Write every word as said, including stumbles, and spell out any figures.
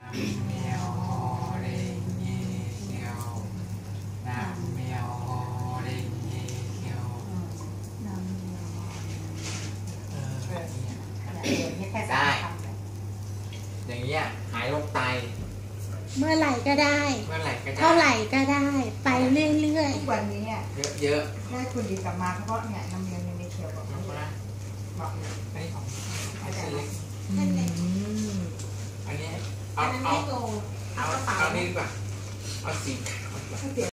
เมียวเร่งเงี้ยวน้ำเมียวเร่งเงี้ยวน้ำเมียวเออได้อย่างเงี้ยหายโรคไตเมื่อไหร่ก็ได้เมื่อไหร่ก็ได้เท่าไหร่ก็ได้ไปเรื่อยๆทุกวันนี้อ่ะเยอะๆได้คุณดีกลับมาเพราะเนี่ยน้ำเมียวในเขียวบอกนะบอกอันนี้ของอันนี้อันนี้เอาเอาเอาเอานี่ดีกว่าเอาสีขาว